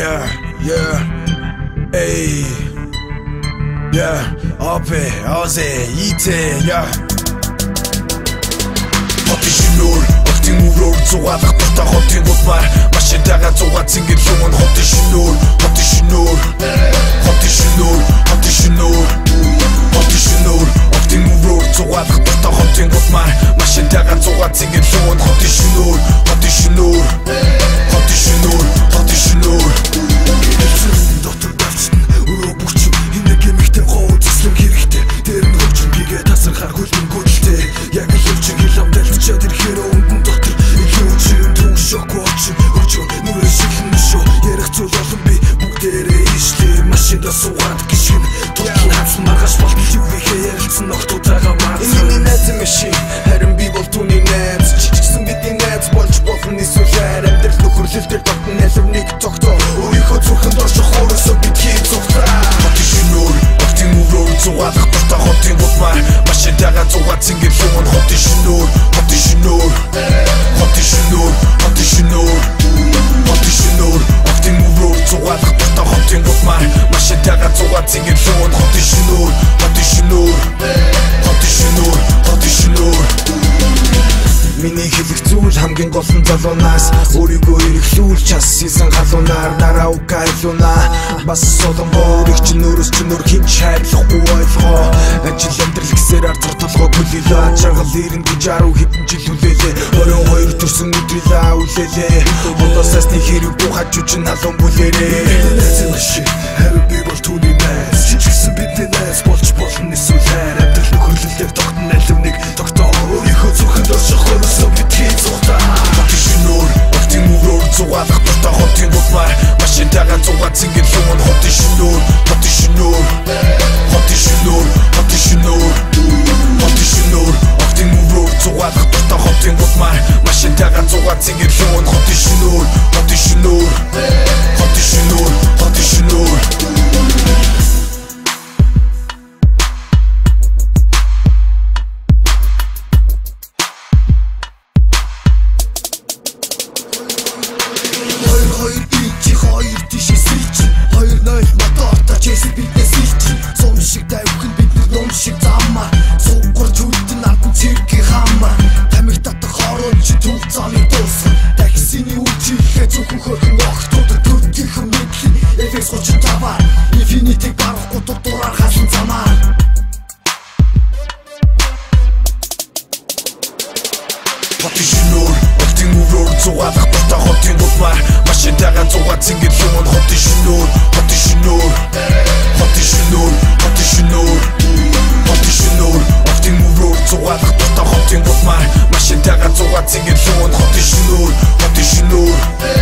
Yeah, yeah, ey, yeah, Ope, Oze, Ite, yeah. Хотын шинээр, хотын өврөөр зугаалах дуртай хотын гутмаар машин дагаад зугаад зингэр луман хотын шинээр, хотын шинээр, хотын шинээр, хотын шинээр, хотын шинээр, хотын өврөөр зугаалах дуртай хотын гутмаар машин дагаад зугаад зингэр луман хотын шинээр, хотын шинээр, хотын шинээр, хотын шинээр. Дотор давчсан өрөө бүгчим энэ гэмэгтэй гоо зэслэг хэрэгтэй дээр нь хөвчин бигээ тасархаар хөлбөн гүйлтэй яг л хөвчин ламдалчаад ирэхээр өндөр дотор илүүчин түн шок очин өчөө нүрэ шихэн шоо ярих зүйл олон би бүгдээрээ ишли машинда суугаад гიშгэн тутал хацсан маргаш болтол юу ихэ ярилцсан ногтуудаагаа маасан энэ найз машин харин би бол түүний найз чичгсэн бидний найз болж болно эсвэл амьдрал нөхөрлөлтөөр дотн нэлвнийг тогтоо өөрийнхөө зүрхэнд орших хоороосоо бидний зүгтаа хотын шинээр хотын өврөөр зугаалах дуртай хотын гутмаар машин дагаад зугаад зингэр луман хотын шинээр, хотын шинээр, хотын шинээр, хотын шинээр, хотын шинээр, хотын өврөөр зугаалах дуртай хотын гутмаар машин дагаад зугаад зингэр луман хотын шинээр, хотын шинээр, хотын шинээр, хотын шинээр. Миний хэлэх зүйл хамгийн гол нь залуунаас өөрийгөө эргэлүүлж час хийсэн галуунаар дараа угайлуна бас солонгоор их ч нөрөөс ч нөр хинч хайрлахгүй ойлгоо ажил амьдрал гэсээр арцар толгой бүлээлээ чангал ирэн гэж 10 хэдэн жил үлээлээ 22 төрсөн өдрийээ үлээлээ одоос сасны хэрэг бухаж үчин халуун бүлээрээ найз машин харин би бол түүний найз чичгсэн бидний найз болж болно эсвэл амьдрал нөхөрлөлтөөр тогтно альвныг тогтоо өөрийнхөө зүрхэнд орших хоороосоо бидний зүгтаа хотын шинээр хотын өврөөр зугаалах дуртай хотын гутмаар машин дагаад зугаад зингэр луман хотын шинээр, хотын шинээр, хотын шинээр, хотын шинээр, хотын шинээр, хотын өврөөр зугаалах дуртай хотын гутмаар машин дагаад зугаад зингэр луман хотын шинээр, хотын шинээр, хотын шинээр, хотын шинээр. Хотын шинээр, хотын өврөөр зугаалах дуртай хотын гутмаар машин дагаад зугаад зингэр луман хотын шинээр, хотын шинээр, хотын шинээр, хотын шинээр, хотын шинээр, хотын өврөөр зугаалах дуртай хотын гутмаар машин дагаад зугаад зингэр луман хотын шинээр, хотын шинээр.